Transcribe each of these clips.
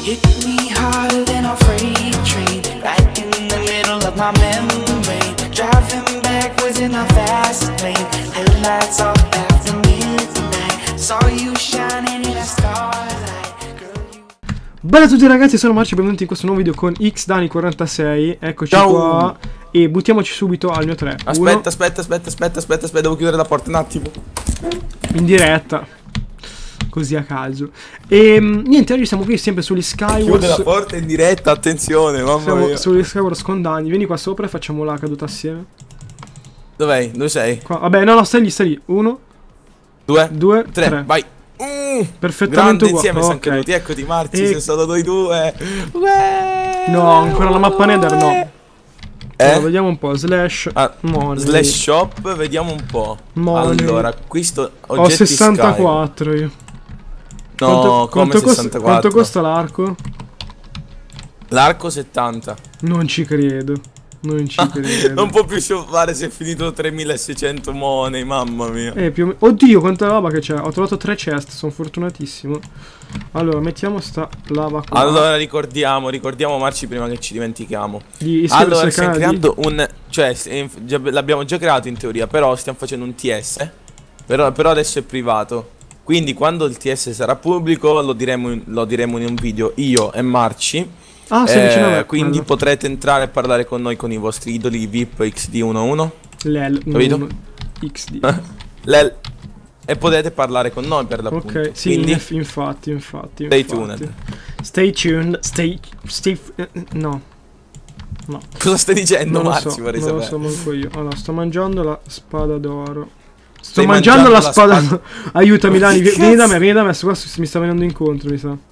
Hit me harder than a freight train, right in the middle of my membrane. Driving backwards in a fast lane, headlights off after midnight. Saw you shining in a starlight. Girl, you... Bella a tutti ragazzi, sono Marci, benvenuti in questo nuovo video con XDani46. Eccoci Ciao. qua. E buttiamoci subito al mio 3. Aspetta, devo chiudere la porta un attimo. In diretta, così a caso. E niente, oggi siamo qui sempre sugli Skywars. Chiude la porta in diretta, attenzione, mamma Siamo mia. sugli Skywars con Dani. Vieni qua sopra e facciamo la caduta assieme. Dov'è? Dove sei? Qua. Vabbè, no, stai lì. 1, 2, 3, 3. vai. Perfettamente Grande insieme uguale. siamo caduti. Eccoti Marci, E- sei stato noi due. No, ancora la mappa Nether no. Allora, vediamo un po'. Slash money. Slash shop, vediamo un po'. Money. Allora, acquisto Ho oggetti 64 io. Sky. No, come 64? Quanto costa l'arco? L'arco 70. Non ci credo. Non ci credo. Non può più shoppare, si è finito 3600 money, mamma mia. Più o meno. Oddio, quanta lava che c'è. Ho trovato 3 chest, sono fortunatissimo. Allora, mettiamo sta lava qua. Allora ricordiamo Marci prima che ci dimentichiamo. Di iscriversi Allora al stiamo canale creando un... Cioè l'abbiamo già creato in teoria, però stiamo facendo un TS. Però adesso è privato. Quindi quando il TS sarà pubblico lo diremo in un video io e Marci. Ah, sei vicino a me. Quindi Bello. potrete entrare e parlare con noi con i vostri idoli VIP XD11. Lel Capito? XD. Lel. E potete parlare con noi per l'appunto. Ok, sì, Quindi infatti. stay tuned. Stay tuned. No. No. Cosa stai dicendo Non lo Marci? so, Vorrei non lo sapere. so manco io. Allora, sto mangiando la spada d'oro. Sto Stai mangiando la mangiando la spada. Aiutami, Dani. Che Vieni da cazzo? me. Questo qua mi sta venendo incontro, mi sa.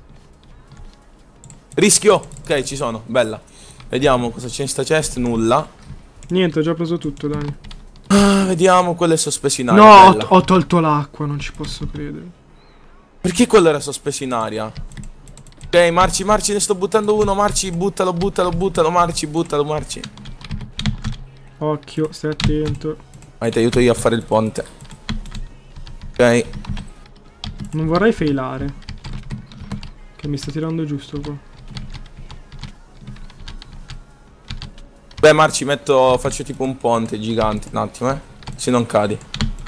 Rischio. Ok, ci sono. Bella. Vediamo cosa c'è in sta chest. Nulla. Niente, ho già preso tutto, Dani. Vediamo, quello è sospeso in aria. No, bella. ho tolto l'acqua, non ci posso credere. Perché quello era sospeso in aria? Ok, Marci, ne sto buttando uno. Marci, buttalo, Marci, buttalo, Marci. Occhio, stai attento. Vai, ti aiuto io a fare il ponte. Ok. Non vorrei failare. Che mi sta tirando giusto qua. Beh, Marci, faccio tipo un ponte gigante. Un attimo, se non cadi.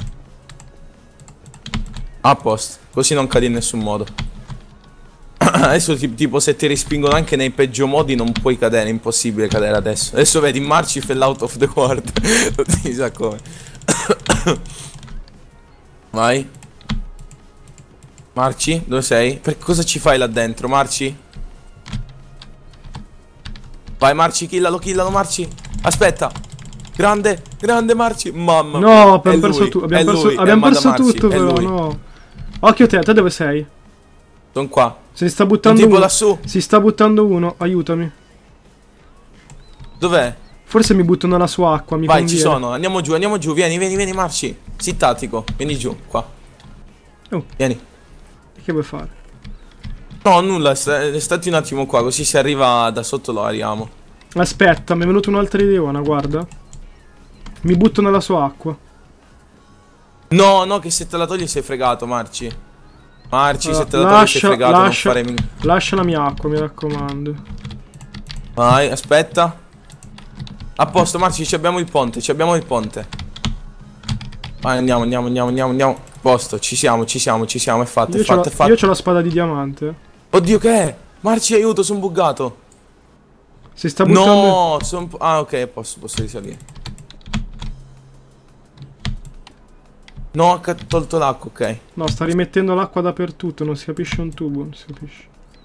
A posto. Così non cadi in nessun modo. Adesso tipo se ti respingono anche nei peggio modi non puoi cadere, è impossibile cadere adesso. Adesso vedi Marci fell out of the world. Non si sa come. Vai. Marci, dove sei? Per cosa ci fai là dentro, Marci? Vai Marci, killalo Marci. Aspetta. Grande Marci. Mamma mia. No, abbiamo perso tutto. Abbiamo perso tutto però, no. Occhio te dove sei? Sono qua. Si sta buttando tipo uno. lassù. Si sta buttando uno, aiutami. Dov'è? Forse mi butto nella sua acqua, mi Vai, conviene. ci sono. Andiamo giù. Vieni Marci. Sii tattico. Vieni giù, qua. Oh. Vieni. E che vuoi fare? No, nulla, stati un attimo qua, così se arriva da sotto lo ariamo. Aspetta, mi è venuto un'altra ideona, guarda. Mi butto nella sua acqua. No, che se te la togli sei fregato, Marci. Marci, Allora, se te la togli sei fregato, non fare lascia la mia acqua, mi raccomando. Vai, aspetta. A posto, Marci, abbiamo il ponte. Vai, andiamo. A posto, ci siamo, è fatto, è fatto. Io c'ho la spada di diamante. Oddio, che è? Marci, aiuto, sono buggato. Si sta buttando. No, ah, ok, posso risalire. No, ha tolto l'acqua, ok. No, sta rimettendo l'acqua dappertutto, non si capisce un tubo, non si capisce.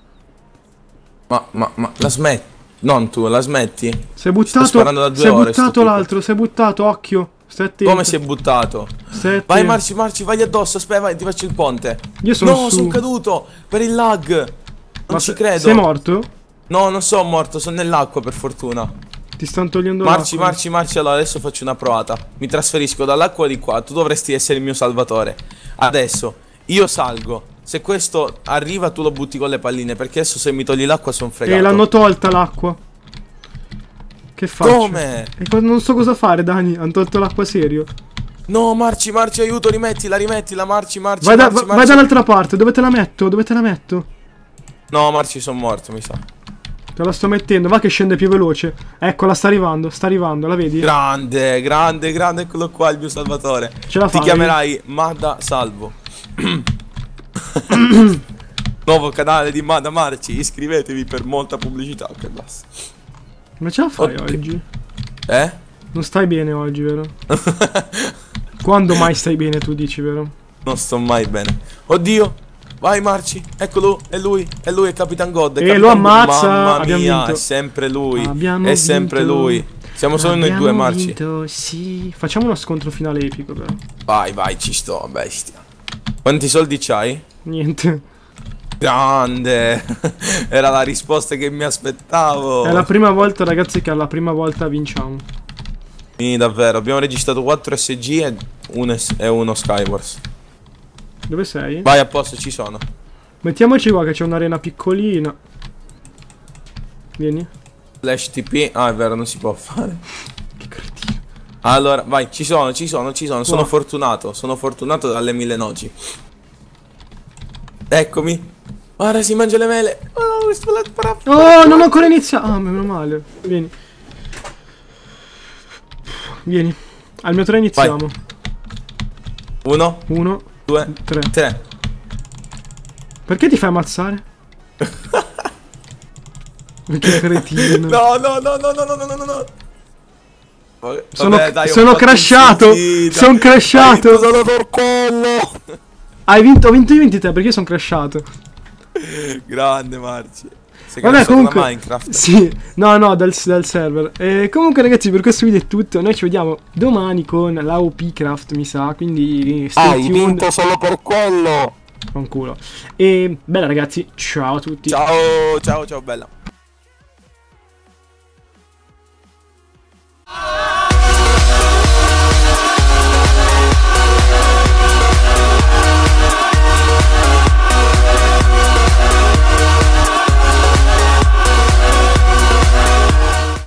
Ma la smetti? Non tu, la smetti? Si è buttato. Sto sparando da 2 si è ore, buttato sto l'altro, si è buttato, occhio. Stai attento. Come si è buttato? Stai attento. Vai Marci, vai addosso, aspetta, vai, ti faccio il ponte. Io sono No, su. sono caduto per il lag. Non ci credo. Sei morto? No, non sono morto, sono nell'acqua per fortuna. Ti stanno togliendo Marci, l'acqua. allora adesso faccio una provata. Mi trasferisco dall'acqua di qua, tu dovresti essere il mio salvatore. Adesso, io salgo. Se questo arriva tu lo butti con le palline, perché adesso se mi togli l'acqua sono fregato. L'hanno tolta l'acqua. Che faccio? Come? Non so cosa fare, Dani. Hanno tolto l'acqua serio. No, Marci, aiuto, rimettila, Marci. Vai dall'altra parte, dove te la metto? No, Marci, sono morto, mi sa. Te la sto mettendo, va che scende più veloce. Eccola, sta arrivando, la vedi? Grande, grande, grande, eccolo qua il mio salvatore. Ce la Ti fai? chiamerai Mada Salvo. Nuovo canale di Mada Marci, iscrivetevi per molta pubblicità. Che basta. Ma ce la fai Oddio. oggi? Non stai bene oggi, vero? Quando mai stai bene, tu dici, vero? Non sto mai bene. Oddio. Vai Marci, eccolo, è lui, è Capitan God. E lo ammazza. Mamma Abbiamo mia, vinto. è sempre lui. Abbiamo È sempre vinto. lui. Siamo solo noi due, Marci. Vinto, sì. Facciamo uno scontro finale epico, però. Vai, vai, ci sto, bestia. Quanti soldi c'hai? Niente. Grande. Era la risposta che mi aspettavo. È la prima volta, ragazzi, che alla prima volta vinciamo. Sì, davvero, abbiamo registrato 4 SG e uno Skywars. Dove sei? Vai, a posto, ci sono. Mettiamoci qua che c'è un'arena piccolina. Vieni. Flash TP. Ah, è vero, non si può fare. Che cretino. Allora, vai, ci sono. Sono Wow. fortunato dalle 1000 noci. Eccomi. Guarda, si mangia le mele. Oh, non ho ancora iniziato. Ah, meno male. Vieni. Vieni. Al mio 3 iniziamo. 1, 1, 2, 3. 3. Perché ti fai ammazzare? Che cretino. No, no, no, no, no, no, no, no, no. Vabbè, Sono, dai, ho sono fatto crashato. inzita. Sono crashato. Hai vinto solo per quello. Hai vinto, ho vinto io, vinti te, perché io sono crashato. Grande Marci. Sei Vabbè, crashato comunque. da Minecraft. Sì, no, dal server. E comunque, ragazzi, per questo video è tutto. Noi ci vediamo domani con la OP Craft, mi sa. Quindi stay Hai tuned. vinto solo per quello. Fanculo. E bella, ragazzi, ciao a tutti. Ciao, ciao, ciao, bella.